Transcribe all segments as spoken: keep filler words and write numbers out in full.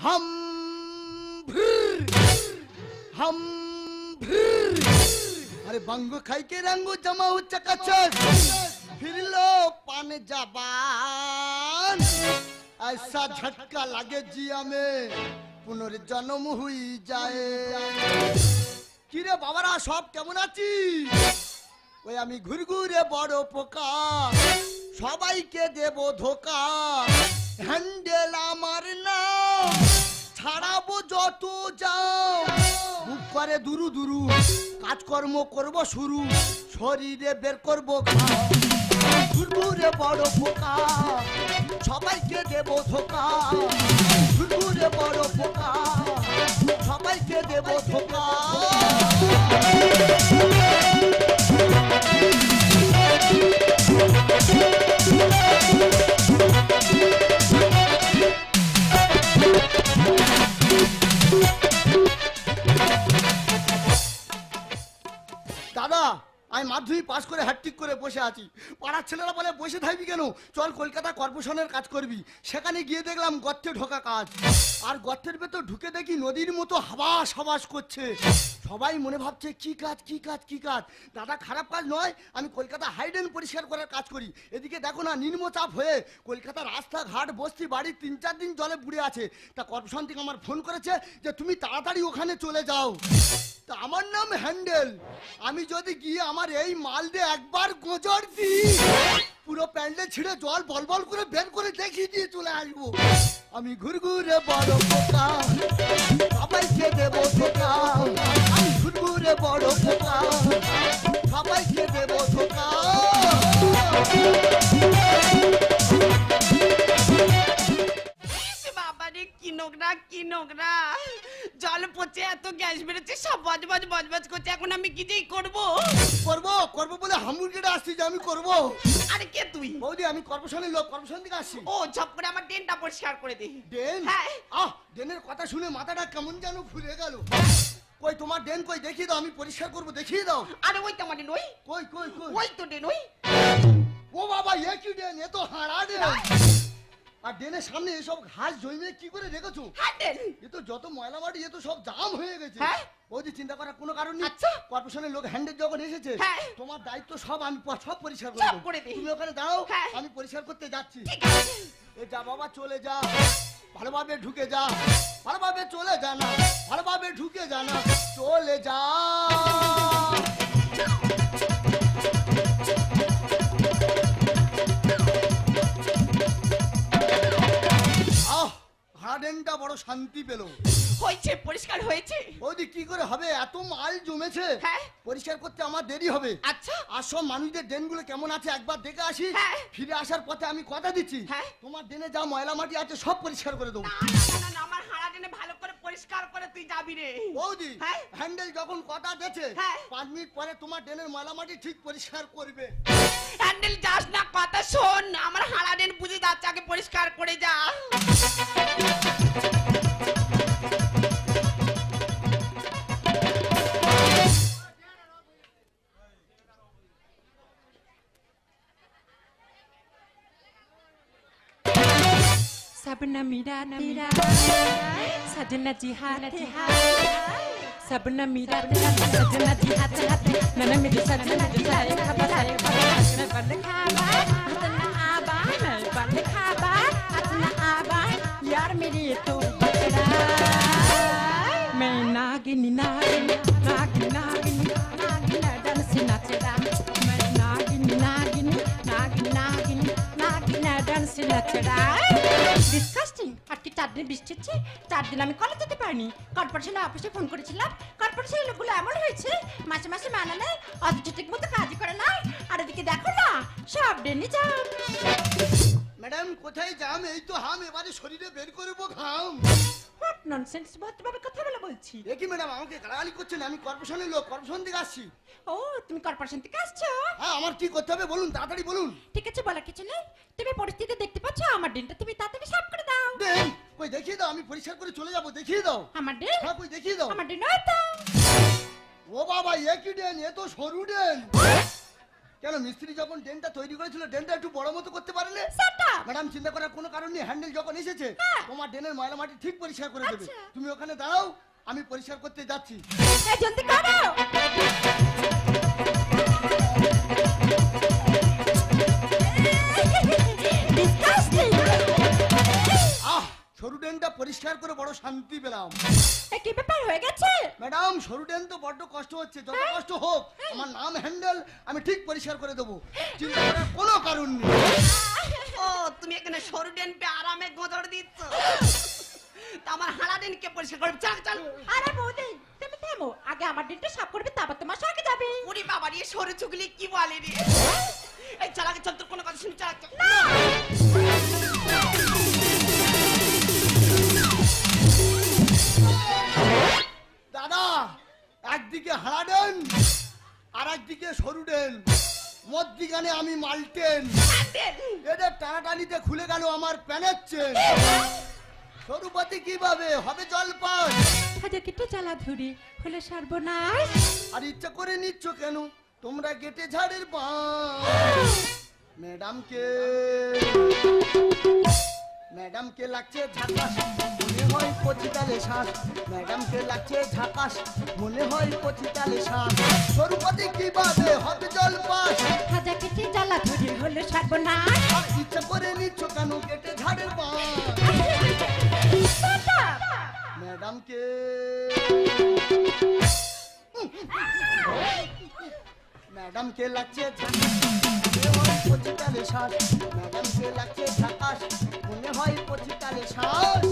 হাম হাম अरे बंगो खाई के रंगो जमा हो चकाचक फिर लो पाने जबान ऐसा झटका लगे जिया में पुनर्जन्म हुई जाए किरे बाबारा सब केमन आছিস ওই আমি ঘুরঘুরে বড় পোকা সবাইকে দেব ধোকা হ্যান্ডেল আমার নাম ছাড়াবো যত যাও বুক করে দুরু দুরু কাজকর্ম করব শুরু শরীরে বের করব ঘুরঘুরে বড় পোকা সবাইকে দেব ধোকা ঘুরঘুরে বড় পোকা সবাইকে দেব ধোকা দাদা আমি মাধ্যমিক পাস করে হ্যাট্রিক করে বসে আছি পাড়ার ছেলেরা বলে বসে থাকবি কেন চল কলকাতা কর্পোরেশনের কাজ করবি সেখানে গিয়ে দেখলাম গর্তে ঢোকা কাজ আর গর্তের ভেতর ঢুকে দেখি নদীর মতো হাবাস হাবাস করছে সবাই মনে ভাবছে কি কাজ কি কাজ কি কাজ দাদা খারাপ কাজ নয় আমি কলকাতা হাইডেন পরিষ্কার করার কাজ করি এদিকে দেখো না নিম্নচাপ হয়ে কলকাতার রাস্তাঘাট বস্তি বাড়ি তিন চার দিন জলে বুড়ে আছে তা কর্পোরেশন থেকে আমার ফোন করেছে যে তুমি তাড়াতাড়ি ওখানে চলে যাও তা আমার নাম হ্যান্ডেল আমি যদি গিয়ে আমার এই মাল দিয়ে একবার গোজর দিই পুরো প্যান্ডেল ছিঁড়ে জল বল বল করে বের করে দেখিয়ে দিয়ে চলে আসবো আমি ঘুরঘুরে বড় পোকা সবাইকে দেব ধোকা আমি ঘুরঘুরে বড় পোকা সবাইকে দেব ধোকা বাবারে কি নোংরা কি নোংরা জল পচে এত গ্যাস বেরোচ্ছে সব বজবজ বজবজ করছে এখন আমি কি যেই করবো করবো করবো বলে হামুরগেটা আসছি যে আমি করবো আরে কে তুই বৌদি আমি কর্পোরেশনের লোক কর্পোরেশন থেকে আসছি ও ঝপ করে আমার ড্রেনটা পরিষ্কার করে দে ড্রেন হ্যাঁ আহ ড্রেনের কথা শুনে মাথাটা কেমন যেন ঘুরে গেল কই তোমার ড্রেন কই দেখিয়ে দাও আমি পরিষ্কার করবো দেখিয়ে দাও আরে ওই তো আমার ড্রেন ওই কই কই কই ওই তো ড্রেন ওই ও বাবা এ কি ড্রেন এ তো হাঁড়া ড্রেন আর ড্রেনের সামনে এসব ঘাস জমিয়ে কি করে রেখেছো হ্যান্ডেল এ তো যত ময়লা মাটি এ তো সব জাম হয়ে গেছে হ্যাঁ ওই চিন্তা করার কোনো কারণ নেই আচ্ছা কর্পোরেশনের লোক হ্যান্ডেল যখন এসেছে হ্যাঁ তোমার দায়িত্ব সব আমি সব পরিষ্কার সব করে করব দে তুমি ওখানে দাঁড়াও হ্যাঁ আমি পরিষ্কার করতে যাচ্ছি ঠিক আছে এ যা বাবা চলে যা ভালোভাবে ঢুকে যা ভালোভাবে চলে যা না ভালোভাবে ঢুকে যা না চলে যা আহ গার্ডেনটা বড় শান্তি পেলো হয়েছে পরিষ্কার হয়েছে ওদি কি করে হবে এত মাল জমেছে হ্যাঁ পরিষ্কার করতে আমার দেরি হবে আচ্ছা আর সব মানুষদের ড্রেনগুলো কেমন আছে একবার দেখে আসি হ্যাঁ ফিরে আসার পথে আমি কথা দিচ্ছি হ্যাঁ তোমার ড্রেনে যা ময়লা মাটি আছে সব পরিষ্কার করে দেবো না না না আমার হাড়া ড্রেনে ভালো করে পরিষ্কার করে তুই যাবি রে বৌদি হ্যাঁ হ্যান্ডেল যখন কথা দিয়েছে হ্যাঁ পাঁচ মিনিট পরে তোমার ড্রেনের ময়লা মাটি ঠিক পরিষ্কার করবে হ্যান্ডেল যাস না কথা শোন আমার হাড়া ড্রেন বুঝে যাচ্ছে আগে পরিষ্কার করে যা Sabna mira mira Sajna jihad Sabna mira Sajna jihad Nana mira sajna jihad Khaba sai khaba Asna band khaba Atna aba Band khaba Atna aba Yaar meri to bachda Main nagini nagini Nagini nagini Nagina dance nachda Main nagini nagini Nagini nagini Nagina dance nachda disgusting আর কি চার দিন বৃষ্টি হচ্ছে চার দিন আমি college যেতে পারিনি কর্পোরেশনের অফিসে ফোন করেছিলাম কর্পোরেশনের লোকগুলো এমন হয়েছে মাসে মাসে মানা নেয় অথচ ঠিক মতো কাজই করে না আর এদিকে দেখো না সব ডেনি যাম ম্যাডাম কোথায় যাম এই তো হাম এবারে শরীরে বের করবো ঘাম হোয়াট ননসেন্স ভদ্রভাবে কথা বলে বলছি এ কি ম্যাডাম আমাকে গালাগালি করছেন আমি কর্পোরেশনের লোক কর্পোরেশন থেকে আসছি ও তুমি কর্পোরেশন থেকে আসছো হ্যাঁ আমার কি করতে হবে বলুন তাড়াতাড়ি বলুন ঠিক আছে বলার কিছু নেই তুমি পরিস্থিতি দেখতে পাচ্ছ আমার ডেনটা তুমি তাড়াতাড়ি সাফ করে দাও দেন কই দেখিয়ে দাও আমি পরিষ্কার করে চলে যাবো দেখিয়ে দাও আমার ডেন হ্যাঁ কই দেখিয়ে দাও আমার ডেন ওই তো ও বাবা এ কি ডেন এ তো সরু ডেন কেন মিস্ত্রি যখন ড্রেনটা তৈরি করেছিল ড্রেনটা একটু বড় মতো করতে পারলে? ম্যাডাম চিন্তা করার কোনো কারণ নেই, হ্যান্ডেল যখন এসেছে তোমার ড্রেনের ময়লা মাটি ঠিক পরিষ্কার করে দেবে। তুমি ওখানে দাঁড়াও, আমি পরিষ্কার করতে যাচ্ছি। এই জলদি করো। আহ, সরু ড্রেনটা পরিষ্কার করে বড় শান্তি পেলাম। এ কি ব্যাপার হয়ে গেছে? ম্যাডাম সরু ড্রেন তো বড্ড কষ্ট হচ্ছে, যত কষ্ট হোক আমার নাম হ্যান্ডেল, আমি ঠিক পরিষ্কার করে দেবো, চিন্তা করার কোনো কারণ নেই। ও তুমি এখানে সরু ডেন পে আরামে গোদর দিচ্ছ, তা আমার হারা ডেন কে পরিষ্কার করবে? চল চল। আরে বৌদি তুমি থামো, আগে আমার দিনটা সাফ করবে, তারপর তোমার সঙ্গে যাবে। উড়ি বাবা রে, সরু চুগলি কি বলে রে? এই চল আগে চল, তোর কোনো কথা শুনি, চল চল। দাদা, একদিকে হারা ড্রেন আর একদিকে সরু ড্রেন, মধ্যিখানে আমি মালটেন। এদের টানাটানিতে খুলে গেল আমার প্যানের চেন। সরুপতি কিভাবে হবে জল পাস? হাজার কেটে জ্বালা ধরে হলে সর্বনাশ। আর ইচ্ছা করে নিচ্ছ কেন তোমরা গেটে ঝাড়ের পাশ? ম্যাডামকে ম্যাডামকে লাগছে ঝাকাস, মনে হয় কচি তালে শ্বাস। ম্যাডামকে লাগছে ঝাকাস, মনে হয় কচি তালে শ্বাস। সরুপতি কিভাবে হবে জল পাস? হাজার কেটে জ্বালা ধরে হলে সর্বনাশ। আর ইচ্ছা করে নিচ্ছ কেন গেটে ঝাড়ের পাশ? ম্যাডামকে ম্যাডামকে লাগছে ঝাকাস, মনে হয় কচি তালে শ্বাস। ম্যাডামকে লাগছে ঝাকাস, মনে হয় কচি তালে শ্বাস।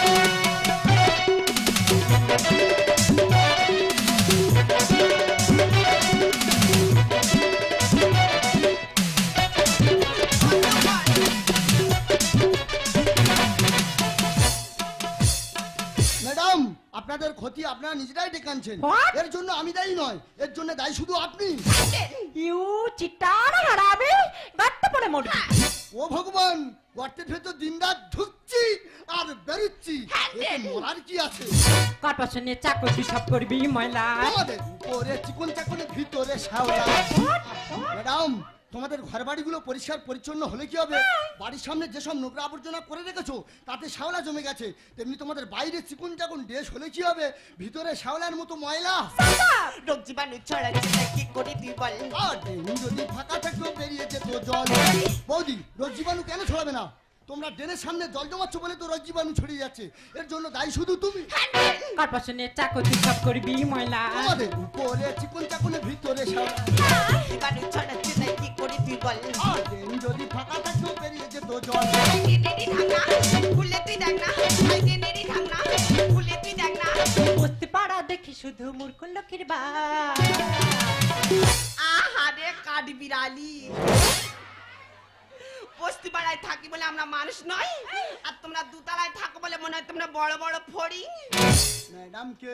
ম্যাডাম, আপনাদের ক্ষতি আপনারা নিজেরাই ডেকে আনছেন। What? এর জন্য আমি দায়ী নয়, এর জন্য দায়ী শুধু আপনি। ইউ চিটার হারাবে, গাট্টা পড়ে মরবি। ও ভগবান, গর্তের ভেতর দিনরাত ঢুকছি আর বেরোচ্ছি, এতে মরার কি আছে? কর্পোরেশনে চাকরি সব করবি ময়লা। তোমাদের উপরে চিকন চাকনের ভিতরে শ্যাওলা। ম্যাডাম, তোমাদের ঘর বাড়িগুলো পরিষ্কার পরিচ্ছন্ন হলে কি হবে? বাড়ির সামনে যেসব নোংরা আবর্জনা করে রেখেছো তাতে শ্যাওলা জমে গেছে, তেমনি তোমাদের বাইরে চিকন চাকন ড্রেস হলে কি হবে? ভিতরে শ্যাওলার মতো ময়লা। রোগ জীবাণু ছড়াচ্ছে কি করে তুই বল? আর ড্রেন যদি ফাঁকা থাকলেও বেরিয়ে যেত জল। বৌদি, রোগ জীবাণু কেন ছড়াবে না? তোমরা ড্রেনের সামনে জল জমাচ্ছ বলে তো রোগ জীবাণু ছড়িয়ে যাচ্ছে, এর জন্য দায়ী শুধু তুমি। কর্পোরেশনে চাকরি সব করবি ময়লা। তোমাদের উপরে চিকন চাকনের ভিতরে শ্যাওলা। জীবাণু ছড়াচ্ছে কি করে তুই বল? আর ড্রেন যদি ফাঁকা থাকলেও বেরিয়ে যেত জল। নেড়ি ঢাকনা খুলে তুই দেখ না, আইনে নেড়ি ঢাকনা খুলে তুই দেখ না। বুঝতে পারা দেখি শুধু মূর্খ লোকের বা। আহারে কাঠ বিড়ালি, বস্তি পাড়ায় থাকি বলে আমরা মানুষ নয়, আর তোমরা দুতলায় থাকো বলে মনে হয় তোমরা বড় বড় ফড়ি। ম্যাডামকে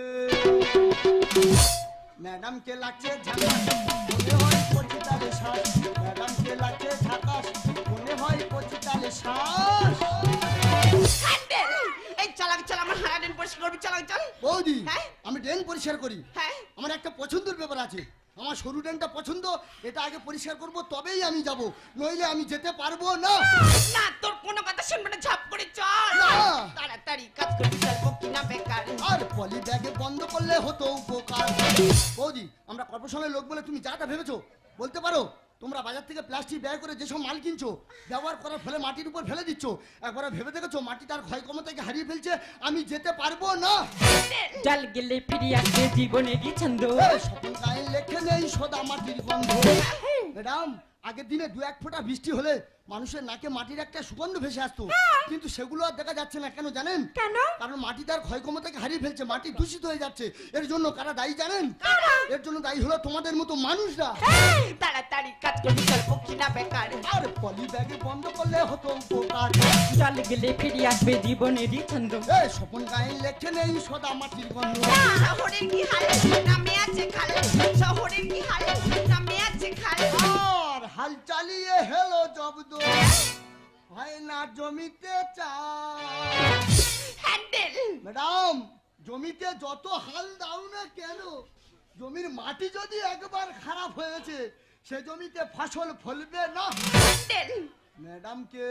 ম্যাডামকে লাগছে ঝাকাস, মনে হয় কচি তালে শ্বাস। ম্যাডামকে লাগছে ঝাকাস, মনে হয় কচি তালে শ্বাস। হ্যান্ডেল, এই চালাক চাল আমার হারা ড্রেন পরিষ্কার করবি, চালাক চল। বৌদি, হ্যাঁ? আমি ড্রেন পরিষ্কার করি, হ্যাঁ আমার একটা পছন্দের ব্যাপার আছে। আমার সরু ড্রেনটা পছন্দ, এটা আগে পরিষ্কার করব তবেই আমি যাব, নইলে আমি যেতে পারবো না। না, তোর কোনো কথা শুনবে না, ঝাপ করে চল। না। তাড়াতাড়ি কাজ করবি, চল বকি না বেকার। আর পলি ব্যাগে বন্ধ করলে হতো উপকার। বৌদি, আমরা কর্পোরেশনের লোক বলে তুমি যা তা ভেবেছো বলতে পারো? তোমরা বাজার থেকে প্লাস্টিক ব্যয় করে যেসব মাল কিনছো, ব্যবহার করার ফলে মাটির উপর ফেলে দিচ্ছ, একবার ভেবে দেখেছো মাটি তার ক্ষয় ক্ষমতাকে হারিয়ে ফেলছে? আমি যেতে পারবো না। জল গেলে ফিরে আসবে জীবনেরই ছন্দ। এই স্বপন গায়ে লেখে নেই সদা মাটির গন্ধ। ম্যাডাম, আগের দিনে দু এক ফোঁটা বৃষ্টি হলে মানুষের নাকে মাটির একটা সুগন্ধ ভেসে আসতো, কিন্তু সেগুলো আর দেখা যাচ্ছে না। কেন জানেন? কেন? কারণ মাটি তার ক্ষয় ক্ষমতাকে হারিয়ে ফেলছে, মাটি দূষিত হয়ে যাচ্ছে। এর জন্য কারা দায়ী জানেন? এর জন্য দায়ী হলো তোমাদের মতো মানুষরা। তাড়াতাড়ি কাজ করবি, চল বকি না বেকার। আর পলি ব্যাগে বন্ধ করলে হতো উপকার। জল গেলে ফিরে আসবে জীবনেরই ছন্দ। এই স্বপন গায়ে লেখে নেই সদা মাটির গন্ধ। শহরের কি হাল, নামে আছে খাল। শহরের কি হাল, নামে আছে খাল। আর হাল চালিয়ে হেলো জব্দ, হয় না জমিতে চাষ। হ্যান্ডেল, ম্যাডাম, জমিতে যত হাল দাও না কেন, জমির মাটি যদি একবার খারাপ হয়েছে সে জমিতে ফসল ফলবে না। তেল। ম্যাডামকে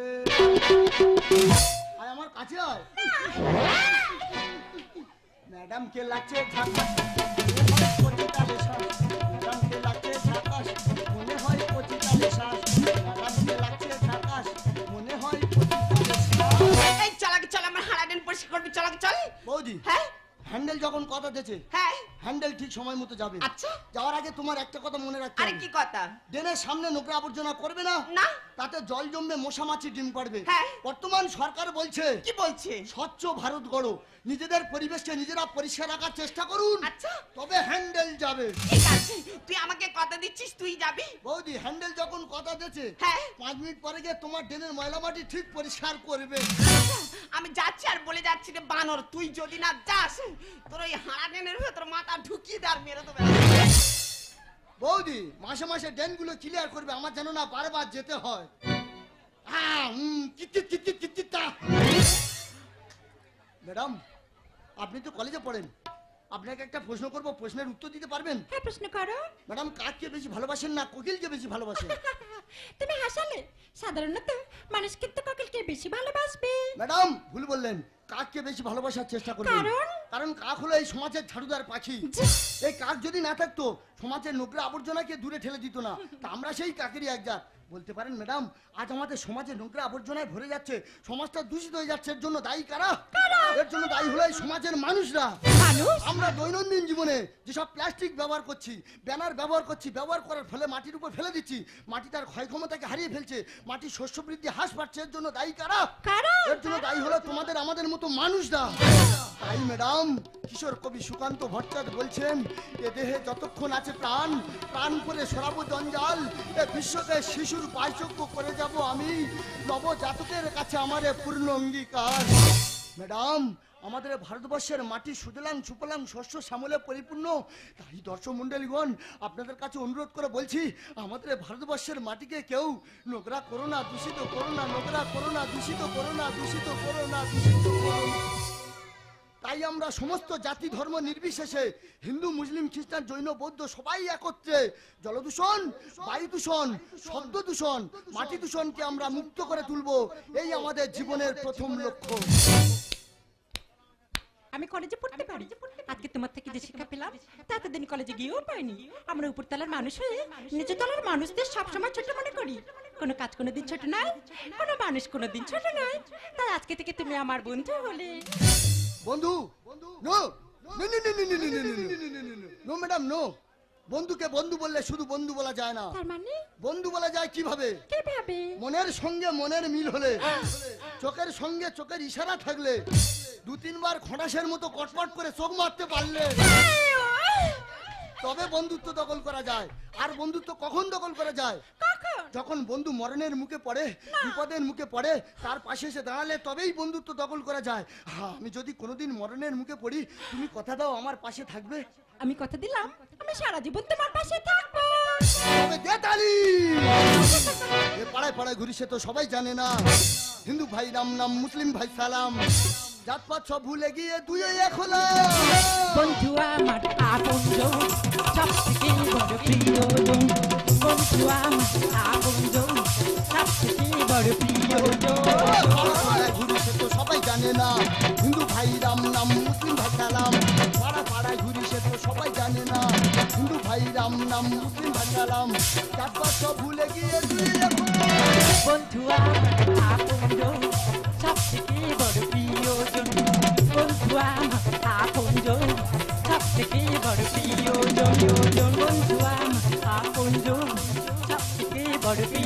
আয় আমার কাছে আয়। ম্যাডামকে লাগছে ঝাঁকাস, ম্যাডামকে লাগছে ঝাঁকাস, মনে হয় পচিতালে শ্বাস। ম্যাডামকে লাগছে ঝাঁকাস, মনে হয় পচিতালে শ্বাস। এই চালাকে চল, আমার হারাডেন পরিষ্কার করবি, চালাকে চল। বৌদি, হ্যাঁ হ্যান্ডেল যখন কথা দিয়েছে, হ্যাঁ হ্যান্ডেল ঠিক সময় মতো যাবে। আচ্ছা। যাওয়ার আগে তোমার একটা কথা মনে রাখতে আরে হবে। কি কথা? ড্রেনের সামনে নোংরা আবর্জনা করবে না। না। তাতে জল জমবে, মশা মাছি ডিম পাড়বে। হ্যাঁ। বর্তমান সরকার বলছে কি বলছে? স্বচ্ছ ভারত গড়ো, নিজেদের পরিবেশকে নিজেরা পরিষ্কার রাখার চেষ্টা করুন। আচ্ছা। তবে হ্যান্ডেল যাবে। ঠিক আছে, তুই আমাকে কথা দিচ্ছিস তুই যাবি? বৌদি, হ্যান্ডেল যখন কথা দিয়েছে, হ্যাঁ পাঁচ মিনিট পরে গিয়ে তোমার ড্রেনের ময়লা মাটি ঠিক পরিষ্কার করবে। আচ্ছা, আমি যাচ্ছি আর বলে যাচ্ছি রে বানর, তুই যদি না যাস তোর ওই হারাডেনের ভেতর মাথা ঢুকিয়ে দাঁড় মেরে দেবে। বৌদি, মাসে মাসে ড্রেনগুলো ক্লিয়ার করবে, আমার যেন না বারবার যেতে হয়। হ্যাঁ, হুম, কিচিত কিচিত কিচিত তা। ম্যাডাম, আপনি তো কলেজে পড়েন, আপনাকে একটা প্রশ্ন করব, প্রশ্নের উত্তর দিতে পারবেন? হ্যাঁ প্রশ্ন করো। ম্যাডাম, কাককে বেশি ভালোবাসেন না কোকিলকে বেশি ভালোবাসেন? তুমি হাসালে, সাধারণত মানুষ কিন্তু কোকিলকে বেশি ভালোবাসবে। ম্যাডাম, ভুল বললেন, কাককে বেশি ভালোবাসার চেষ্টা করবেন। কারণ? কারণ কাক হলো এই সমাজের ঝাড়ুদার পাখি। এই কাক যদি না থাকতো, সমাজের নোংরা আবর্জনাকে দূরে ঠেলে দিত না। তা আমরা সেই কাকেরই এক জাত। বলতে পারেন ম্যাডাম, আজ আমাদের সমাজে নোংরা আবর্জনায় ভরে যাচ্ছে, সমাজটা দূষিত হয়ে যাচ্ছে, এর জন্য দায়ী কারা? এর জন্য দায়ী হলো এই সমাজের মানুষরা। মানুষ? আমরা দৈনন্দিন জীবনে যেসব প্লাস্টিক ব্যবহার করছি, ব্যানার ব্যবহার করছি, ব্যবহার করার ফলে মাটির উপর ফেলে দিচ্ছি, মাটি তার ক্ষয় ক্ষমতাকে হারিয়ে ফেলছে, মাটির শস্য বৃদ্ধি হ্রাস পাচ্ছে, এর জন্য দায়ী কারা? কারা? এর জন্য দায়ী হলো তোমাদের আমাদের মতো মানুষরা। তাই ম্যাডাম, কিশোর কবি সুকান্ত ভট্টাচার্য বলছেন, এ দেহে যতক্ষণ আছে প্রাণ, প্রাণ করে সরাবো জঞ্জাল, এ বিশ্বকে শিশুর পায়যোগ্য করে যাব আমি, নবজাতকের কাছে আমারে পূর্ণ অঙ্গীকার। ম্যাডাম, আমাদের ভারতবর্ষের মাটি সুজলাং সুফলাং শস্য শ্যামলে পরিপূর্ণ। তাই দর্শক মণ্ডলীগণ, আপনাদের কাছে অনুরোধ করে বলছি, আমাদের ভারতবর্ষের মাটিকে কেউ নোংরা করো না, দূষিত করো না, নোংরা করো না, দূষিত করো না, দূষিত করো না, দূষিত করো না। তাই আমরা সমস্ত জাতি ধর্ম নির্বিশেষে, হিন্দু মুসলিম খ্রিস্টান জৈন বৌদ্ধ সবাই একত্রে জলদূষণ, বায়ু দূষণ, শব্দ দূষণ, মাটি দূষণকে আমরা মুক্ত করে তুলবো, এই আমাদের জীবনের প্রথম লক্ষ্য। আমি কলেজে পড়তে পারি, আজকে তোমার থেকে যে শিক্ষা পেলাম তা এতদিন কলেজে গিয়েও পাইনি। আমরা উপরতলার মানুষ হয়ে নিচু তলার মানুষদের সবসময় ছোট মনে করি। কোনো কাজ কোনোদিন ছোট নয়, কোনো মানুষ কোনোদিন ছোট নয়। তাই আজকে থেকে তুমি আমার বন্ধু হলে। বন্ধু? No no no no no no no no madam, no. বন্ধুকে বন্ধু বললে শুধু বন্ধু বলা যায় না। তার মানে? বন্ধু বলা যায় কিভাবে? কিভাবে? মনের সঙ্গে মনের মিল হলে, চোখের সঙ্গে চোখের ইশারা থাকলে, দু তিনবার খটাসের মতো কটপট করে চোখ মারতে পারলে, তবে বন্ধুত্ব দখল করা যায়। আর বন্ধুত্ব কখন দখল করা যায়? যখন বন্ধু মরণের মুখে পড়ে, বিপদের মুখে পড়ে, তার পাশে এসে দাঁড়ালে তবেই বন্ধুত্ব দখল করা যায়। হ্যাঁ, আমি যদি কোনোদিন মরণের মুখে পড়ি, তুমি কথা দাও আমার পাশে থাকবে? আমি কথা দিলাম, আমি সারা জীবন তোমার পাশে থাকবো। তবে দে তালি। এ পাড়ায় পাড়ায় ঘুরি, সে তো সবাই জানে না, হিন্দু ভাই রাম নাম, মুসলিম ভাই সালাম, জাতপাত সব ভুলে গিয়ে দুই এক হলাম। বন্ধু আমার আপনজন, সবথেকে বড় প্রিয়জন। বন্ধু আমার আপনজন, সবথেকে বড় প্রিয়জন। পাড়ায় ঘুরি, সে তো সবাই জানে না, হিন্দু ভাই রাম নাম, মুসলিম ভাই সালাম। পাড়া পাড়ায় ঘুরি, সে তো সবাই জানে না, হিন্দু ভাই রাম নাম, মুসলিম ভাই সালাম, জাতপাত সব ভুলে গিয়ে দুই এক হলাম। বন্ধু আমার আপনজন, সবথেকে বড় প্রিয়জন। বন্ধু আমার আপনজন, সবথেকে বড় প্রিয়জন। বন্ধু আমার আপনজন, সবথেকে বড় প্রিয়জন।